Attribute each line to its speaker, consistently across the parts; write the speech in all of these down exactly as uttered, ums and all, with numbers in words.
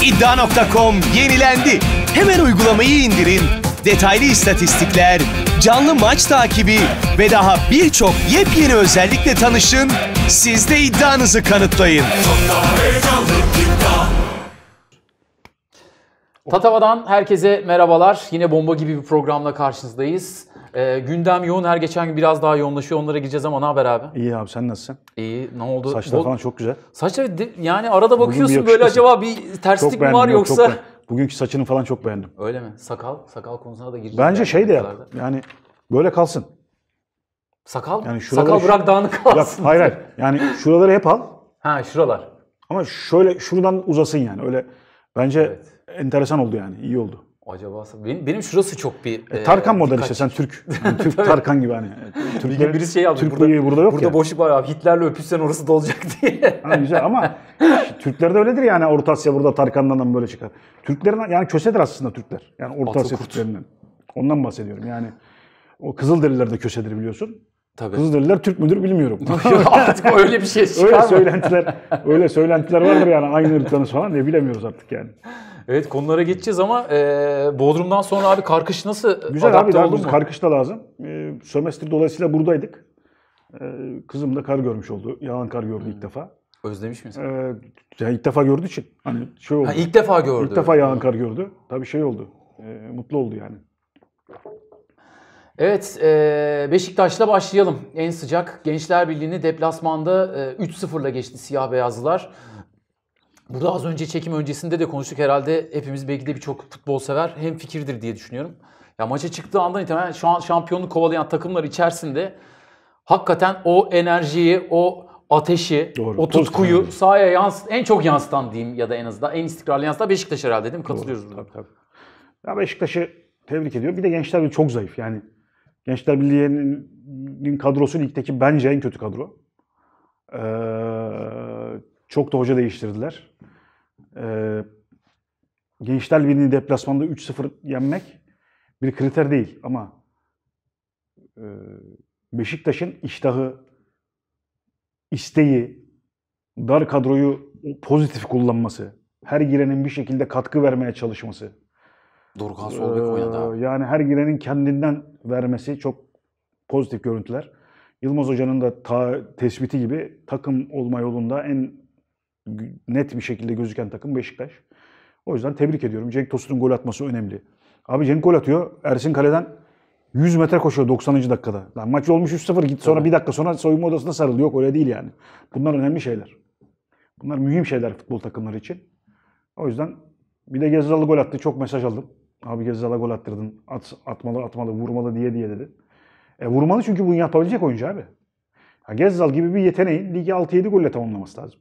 Speaker 1: iddia nokta com yenilendi. Hemen uygulamayı indirin. Detaylı istatistikler, canlı maç takibi ve daha birçok yepyeni özellikle tanışın. Siz de iddianızı kanıtlayın.
Speaker 2: Tatava'dan herkese merhabalar. Yine bomba gibi bir programla karşınızdayız. Ee, gündem yoğun, her geçen gün biraz daha yoğunlaşıyor. Onlara gireceğiz ama ne haber abi?
Speaker 3: İyi abi, sen nasılsın?
Speaker 2: İyi, ne oldu?
Speaker 3: Saçlar
Speaker 2: Bol...
Speaker 3: falan çok güzel.
Speaker 2: Saçlar yani arada bakıyorsun
Speaker 3: bir
Speaker 2: böyle, acaba bir terslik mi var
Speaker 3: yok,
Speaker 2: yoksa?
Speaker 3: Çok Bugünkü saçını falan çok beğendim.
Speaker 2: Öyle mi? Sakal, sakal konusuna da gireceğiz.
Speaker 3: Bence şey de yap, yani böyle kalsın.
Speaker 2: Sakal
Speaker 3: yani
Speaker 2: Sakal
Speaker 3: şu...
Speaker 2: bırak dağınık kalsın.
Speaker 3: Yap, hayır hayır, yani şuraları hep al.
Speaker 2: Ha, şuralar.
Speaker 3: Ama şöyle şuradan uzasın yani, öyle bence
Speaker 2: evet.
Speaker 3: Enteresan oldu yani, iyi oldu.
Speaker 2: Acaba benim, benim şurası çok bir...
Speaker 3: E, Tarkan e, model işte, sen Türk. Yani Türk Tarkan gibi hani.
Speaker 2: Türkler, birisi şey aldı.
Speaker 3: Türk
Speaker 2: burada,
Speaker 3: burada yok
Speaker 2: burada
Speaker 3: ya.
Speaker 2: boşluk var abi. Hitler'le öpüşsen orası dolacak diye.
Speaker 3: Ha, güzel ama Türkler de öyledir yani, Orta Asya burada Tarkan'dan böyle çıkar. Türklerin yani kösedir aslında Türkler. Yani Orta Asya Türklerinden. Ondan bahsediyorum yani. O Kızılderililer de kösedir biliyorsun.
Speaker 2: Tabii.
Speaker 3: Kızılderililer Türk müdür bilmiyorum.
Speaker 2: Artık öyle bir şey çıkar
Speaker 3: öyle
Speaker 2: mı?
Speaker 3: söylentiler, öyle söylentiler vardır yani, aynı ırktanız falan diye bilemiyoruz artık yani.
Speaker 2: Evet, konulara geçeceğiz ama e, Bodrum'dan sonra abi Karkış nasıl
Speaker 3: güzel
Speaker 2: adapte
Speaker 3: abi,
Speaker 2: oldun mu?
Speaker 3: Karkış da lazım. E, sömestr dolayısıyla buradaydık. E, kızım da kar görmüş oldu. Yağan kar gördü ilk defa.
Speaker 2: Özlemiş misin?
Speaker 3: E, yani ilk defa gördüğü için hani şey oldu.
Speaker 2: Ha, ilk defa gördü.
Speaker 3: İlk defa yağan kar gördü. Tabii şey oldu. E, mutlu oldu yani.
Speaker 2: Evet, e, Beşiktaş'la başlayalım. En sıcak Gençler Birliği'ni deplasmanda e, üç sıfırla geçti siyah beyazlılar. Burada az önce çekim öncesinde de konuştuk, herhalde hepimiz, belki de birçok futbol sever hemfikirdir diye düşünüyorum. Ya maça çıktığı andan itibaren şu an şampiyonluk kovalayan takımlar içerisinde hakikaten o enerjiyi, o ateşi,
Speaker 3: Doğru,
Speaker 2: o tutkuyu
Speaker 3: pozitif
Speaker 2: sahaya yans en çok yansıtan diyeyim, ya da en azından en istikrarlı yansıtan Beşiktaş herhalde, değil mi? Katılıyoruz burada.
Speaker 3: Tabii, tabii. Ya Beşiktaş'ı tebrik ediyorum. Bir de Gençler Birliği çok zayıf. Yani Gençler Birliği'nin kadrosu ligdeki bence en kötü kadro. Ee, çok da hoca değiştirdiler. Ee, Gençler Birliği'ni deplasmanda üç sıfır yenmek bir kriter değil ama e, Beşiktaş'ın iştahı, isteği, dar kadroyu pozitif kullanması, her girenin bir şekilde katkı vermeye çalışması.
Speaker 2: Dorukhan sol bek oynadı abi.
Speaker 3: Yani her girenin kendinden vermesi çok pozitif görüntüler. Yılmaz Hoca'nın da ta, tespiti gibi takım olma yolunda en net bir şekilde gözüken takım Beşiktaş. O yüzden tebrik ediyorum. Cenk Tosun'un gol atması önemli. Abi Cenk gol atıyor. Ersin kaleden yüz metre koşuyor doksanıncı dakikada. Lan maç olmuş üç sıfır, git sonra bir dakika sonra soyunma odasında sarıl. Yok, öyle değil yani. Bunlar önemli şeyler. Bunlar mühim şeyler futbol takımları için. O yüzden bir de Gezzal'ı gol attı. Çok mesaj aldım. Abi Gezzal'a gol attırdın. At, atmalı atmalı vurmalı diye diye dedi. E vurmalı çünkü bunu yapabilecek oyuncu abi. Ya Gezzal gibi bir yeteneğin ligi altı yedi golle tamamlaması lazım.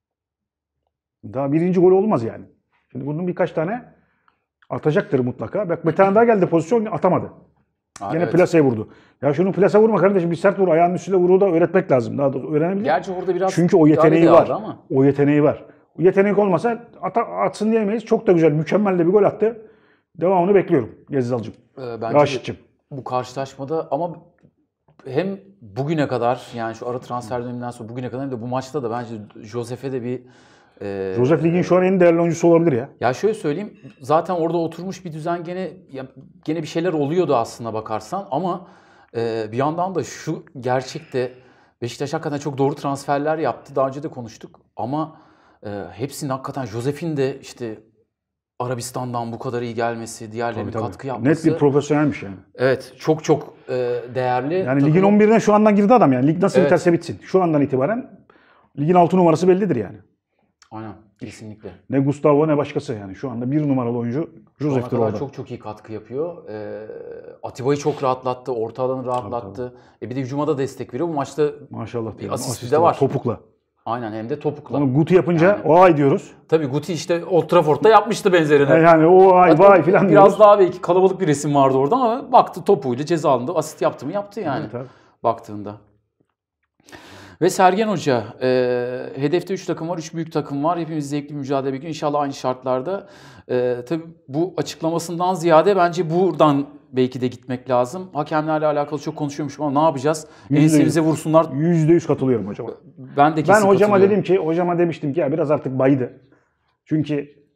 Speaker 3: Daha birinci gol olmaz yani. Şimdi bunun birkaç tane atacaktır mutlaka. Bak bir tane daha geldi pozisyon, atamadı.
Speaker 2: Aa,
Speaker 3: Yine
Speaker 2: evet.
Speaker 3: plaseye vurdu. Ya şunu plase vurma kardeşim, bir sert vur, ayağının üstüne vuru da öğretmek lazım. Daha doğrusu öğrenebilir.
Speaker 2: Gerçi orada biraz
Speaker 3: çünkü o yeteneği var.
Speaker 2: Ama.
Speaker 3: O yeteneği var. O yetenek olmasa at, atsın diyemeyiz. Çok da güzel, mükemmel de bir gol attı. Devamını bekliyorum Gezzal'cığım.
Speaker 2: Ee, bence
Speaker 3: Raşit'cim.
Speaker 2: Bu karşılaşmada ama hem bugüne kadar, yani şu ara transfer döneminden sonra bugüne kadar, hem de bu maçta da bence Josef'e de bir
Speaker 3: e, Josef Lig'in şu an en değerli oyuncusu olabilir ya.
Speaker 2: Ya şöyle söyleyeyim, zaten orada oturmuş bir düzen, gene ya, gene bir şeyler oluyordu aslına bakarsan ama e, bir yandan da şu gerçekte Beşiktaş hakikaten çok doğru transferler yaptı. Daha önce de konuştuk ama e, hepsinin hakikaten, Josef'in de işte Arabistan'dan bu kadar iyi gelmesi, diğerlerinin
Speaker 3: tabii, tabii.
Speaker 2: katkı yapması.
Speaker 3: Net bir profesyonelmiş yani.
Speaker 2: Evet, çok çok e, değerli.
Speaker 3: Yani
Speaker 2: takım...
Speaker 3: ligin on birine şu andan girdi adam yani. Lig nasıl
Speaker 2: evet.
Speaker 3: biterse bitsin. Şu andan itibaren ligin altı numarası bellidir yani.
Speaker 2: Aynen, kesinlikle.
Speaker 3: Ne Gustavo ne başkası yani. Şu anda bir numaralı oyuncu Josef'tir orada.
Speaker 2: Çok çok iyi katkı yapıyor. E, Atiba'yı çok rahatlattı, orta alanı rahatlattı. Tabii, tabii. E bir de hücuma da destek veriyor. Bu maçta
Speaker 3: maşallah
Speaker 2: bir asisti de var.
Speaker 3: Topukla.
Speaker 2: Aynen, hem de topukla.
Speaker 3: Onu Guti yapınca
Speaker 2: yani,
Speaker 3: o ay diyoruz.
Speaker 2: Tabii Guti işte Old Trafford'da yapmıştı benzerini.
Speaker 3: Yani o ay
Speaker 2: hatta
Speaker 3: vay filan
Speaker 2: biraz
Speaker 3: diyoruz.
Speaker 2: daha belki kalabalık bir resim vardı orada ama baktı topuyla ceza alındı. Asist yaptı mı? Yaptı yani. Evet, baktığında. Ve Sergen Hoca, e, hedefte üç takım var, üç büyük takım var. Hepimiz zevkli mücadele bekliyor. İnşallah aynı şartlarda. E, tabii bu açıklamasından ziyade bence buradan belki de gitmek lazım. Hakemlerle alakalı çok konuşuyormuşum ama ne yapacağız? Ensemize vursunlar.
Speaker 3: yüzde yüz katılıyorum hocama.
Speaker 2: Ben de kesin
Speaker 3: Ben hocama
Speaker 2: katılıyorum.
Speaker 3: dedim ki, hocama demiştim ki ya biraz artık baydı. Çünkü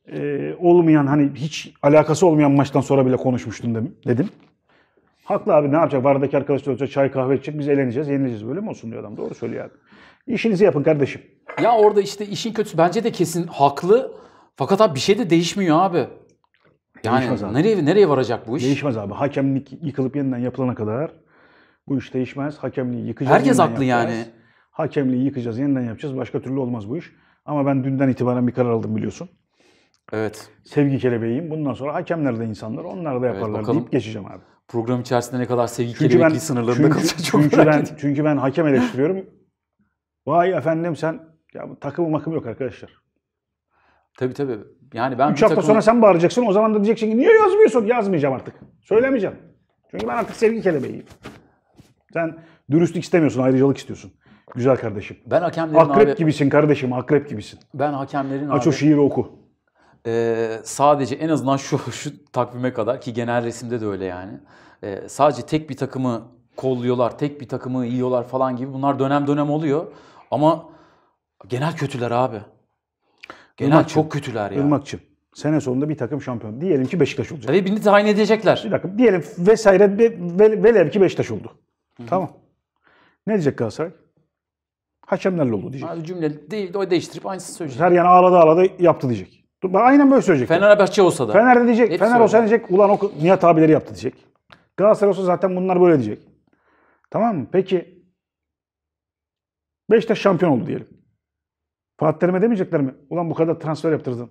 Speaker 3: e, olmayan hani hiç alakası olmayan maçtan sonra bile konuşmuştun dedim. Haklı abi, ne yapacak? Vardaki arkadaşlar olacak, çay kahve içecek, biz eğleneceğiz, yenileceğiz. Böyle mi olsun diyor adam. Doğru söylüyor abi. İşinizi yapın kardeşim.
Speaker 2: Ya orada işte işin kötüsü bence de kesin haklı. Fakat abi bir şey de değişmiyor abi. Yani
Speaker 3: Değişmez abi.
Speaker 2: nereye nereye varacak bu iş?
Speaker 3: Değişmez abi. Hakemlik yıkılıp yeniden yapılana kadar bu iş değişmez. Hakemliği yıkacağız.
Speaker 2: Herkes
Speaker 3: yeniden
Speaker 2: haklı
Speaker 3: yapacağız.
Speaker 2: yani.
Speaker 3: Hakemliği yıkacağız, yeniden yapacağız. Başka türlü olmaz bu iş. Ama ben dünden itibaren bir karar aldım biliyorsun.
Speaker 2: Evet.
Speaker 3: Sevgi kelebeğiyim. Bundan sonra hakemler de insanlar, onlar da yaparlar
Speaker 2: bakalım.
Speaker 3: deyip geçeceğim abi.
Speaker 2: Program içerisinde ne kadar sevgi
Speaker 3: Çünkü
Speaker 2: kelebekliği
Speaker 3: ben,
Speaker 2: sınırlarında
Speaker 3: çünkü,
Speaker 2: kalacak çok
Speaker 3: çünkü
Speaker 2: merak
Speaker 3: ben,
Speaker 2: ediyorum.
Speaker 3: çünkü ben hakem eleştiriyorum. Vay efendim sen, ya bu takım makım yok arkadaşlar.
Speaker 2: Tabii tabii. Yani ben
Speaker 3: Üç
Speaker 2: bir
Speaker 3: hafta
Speaker 2: takım...
Speaker 3: sonra sen bağıracaksın. O zaman da diyeceksin ki niye yazmıyorsun? Yazmayacağım artık. Söylemeyeceğim. Çünkü ben artık sevgi kelebeğiyim. Sen dürüstlük istemiyorsun, ayrıcalık istiyorsun. Güzel kardeşim.
Speaker 2: Ben hakemlerin
Speaker 3: Akrep
Speaker 2: abi...
Speaker 3: gibisin kardeşim, akrep gibisin.
Speaker 2: Ben hakemlerin
Speaker 3: Aç
Speaker 2: abi...
Speaker 3: o şiiri oku.
Speaker 2: Ee, sadece en azından şu şu takvime kadar ki genel resimde de öyle yani. Ee, sadece tek bir takımı kolluyorlar, tek bir takımı yiyorlar falan gibi bunlar dönem dönem oluyor. Ama genel kötüler abi. Genel
Speaker 3: Irmakçım,
Speaker 2: çok kötüler ya.
Speaker 3: Irmakçım, sene sonunda bir takım şampiyon. Diyelim ki Beşiktaş olacak.
Speaker 2: Tabii birini tayin edecekler.
Speaker 3: Bir dakika, diyelim vesaire ve, ve, velev ki Beşiktaş oldu. Hı-hı. Tamam. Ne diyecek Galatasaray? Hakemlerle oldu diyecek.
Speaker 2: Abi cümle değil, o değiştirip aynısını söyleyecek.
Speaker 3: Her yana ağladı ağladı yaptı diyecek. Aynen böyle söyleyecek.
Speaker 2: Fenerbahçe olsa da.
Speaker 3: Fener de diyecek.
Speaker 2: Hep
Speaker 3: Fener olsa diyecek. Ulan o Nihat abileri yaptı diyecek. Galatasaray olsa zaten bunlar böyle diyecek. Tamam mı? Peki Beşiktaş şampiyon oldu diyelim. Fatih Terim'e demeyecekler mi? Ulan bu kadar transfer yaptırdın.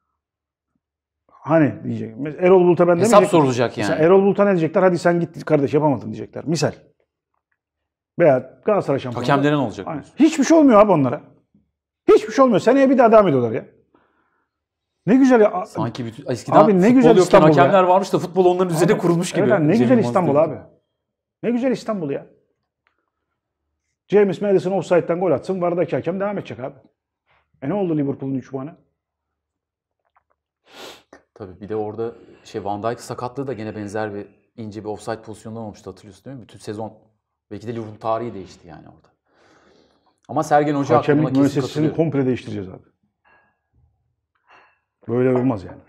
Speaker 3: Hani diyecek. Mesela Erol Bulut'a ben demeyecek.
Speaker 2: Hesap sorulacak yani.
Speaker 3: Mesela Erol Bulut'a ne diyecekler? Hadi sen git kardeş yapamadın diyecekler. Misal. Veya Galatasaray şampiyonu.
Speaker 2: Hakemlerin olacak.
Speaker 3: Aynen. Hiçbir şey olmuyor abi onlara. Hiçbir şey olmuyor. Seneye bir daha devam ediyorlar ya. Ne güzel ya.
Speaker 2: Sanki bütün, eskiden
Speaker 3: abi ne güzel İstanbul
Speaker 2: hakemler
Speaker 3: ya.
Speaker 2: varmış da futbol onların üzerine
Speaker 3: Abi,
Speaker 2: kurulmuş gibi.
Speaker 3: Evet, ne
Speaker 2: Cem
Speaker 3: güzel
Speaker 2: Yılmaz
Speaker 3: İstanbul
Speaker 2: diyor.
Speaker 3: abi. Ne güzel İstanbul ya. James Maddison offside'den gol atsın. Vardaki hakem devam edecek abi. E ne oldu Liverpool'un üç puanı?
Speaker 2: Tabii bir de orada şey Van Dijk sakatlığı da gene benzer bir ince bir offside pozisyondan olmuştu hatırlıyorsun değil mi? Bütün sezon belki de Liverpool tarihi değişti yani orada. Ama Sergen Hoca
Speaker 3: Hakemlik
Speaker 2: aklına kesin
Speaker 3: müessesesini
Speaker 2: katılıyor.
Speaker 3: komple değiştireceğiz abi. Böyle olmaz yani.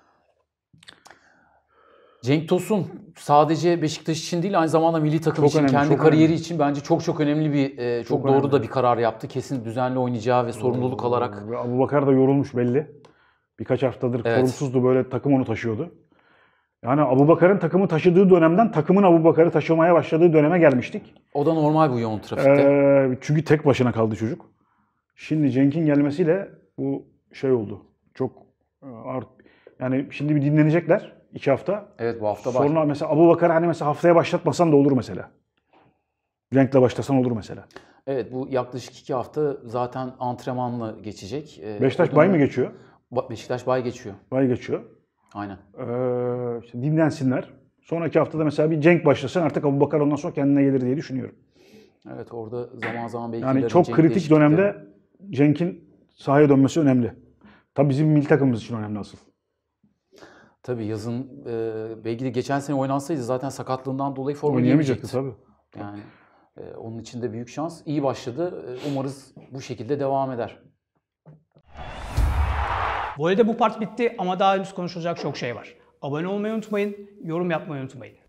Speaker 2: Cenk Tosun sadece Beşiktaş için değil aynı zamanda milli takım
Speaker 3: Çok
Speaker 2: için,
Speaker 3: önemli,
Speaker 2: kendi
Speaker 3: çok
Speaker 2: kariyeri
Speaker 3: önemli.
Speaker 2: için bence çok çok önemli bir, e, çok,
Speaker 3: Çok
Speaker 2: doğru
Speaker 3: önemli.
Speaker 2: da bir karar yaptı. Kesin düzenli oynayacağı ve sorumluluk alarak.
Speaker 3: Ve Abubakar da yorulmuş belli. Birkaç haftadır
Speaker 2: Evet.
Speaker 3: formsuzdu, böyle takım onu taşıyordu. Yani Abubakar'ın takımı taşıdığı dönemden takımın Abubakar'ı taşımaya başladığı döneme gelmiştik.
Speaker 2: O da normal bu yoğun trafikte.
Speaker 3: Ee, çünkü tek başına kaldı çocuk. Şimdi Cenk'in gelmesiyle bu şey oldu. Çok e, art, yani şimdi bir dinlenecekler iki hafta.
Speaker 2: Evet bu hafta var.
Speaker 3: Sonra mesela Abubakar hani mesela haftaya başlatmasan da olur mesela. Cenk'le başlasan olur mesela.
Speaker 2: Evet bu yaklaşık iki hafta zaten antrenmanla geçecek. Ee,
Speaker 3: Beşiktaş
Speaker 2: o
Speaker 3: bay mı
Speaker 2: dönem-
Speaker 3: geçiyor?
Speaker 2: Ba- Beşiktaş bay geçiyor.
Speaker 3: Bay geçiyor.
Speaker 2: Aynen.
Speaker 3: Ee, işte dinlensinler. Sonraki haftada mesela bir Cenk başlasın, artık Abubakar ondan sonra kendine gelir diye düşünüyorum.
Speaker 2: Evet orada zaman zaman belki
Speaker 3: Yani
Speaker 2: ileride
Speaker 3: çok
Speaker 2: Cenk
Speaker 3: kritik
Speaker 2: değişiklikleri-
Speaker 3: dönemde Cenk'in sahaya dönmesi önemli. Tabii bizim milli takımımız için önemli asıl.
Speaker 2: Tabii yazın e, belki de geçen sene oynansaydı zaten sakatlığından dolayı forma
Speaker 3: Oynayamayacaktı
Speaker 2: giyemeyecekti.
Speaker 3: tabii.
Speaker 2: Yani e, onun için de büyük şans. İyi başladı. E, umarız bu şekilde devam eder.
Speaker 4: Voley'de bu part bitti ama daha henüz konuşulacak çok şey var. Abone olmayı unutmayın, yorum yapmayı unutmayın.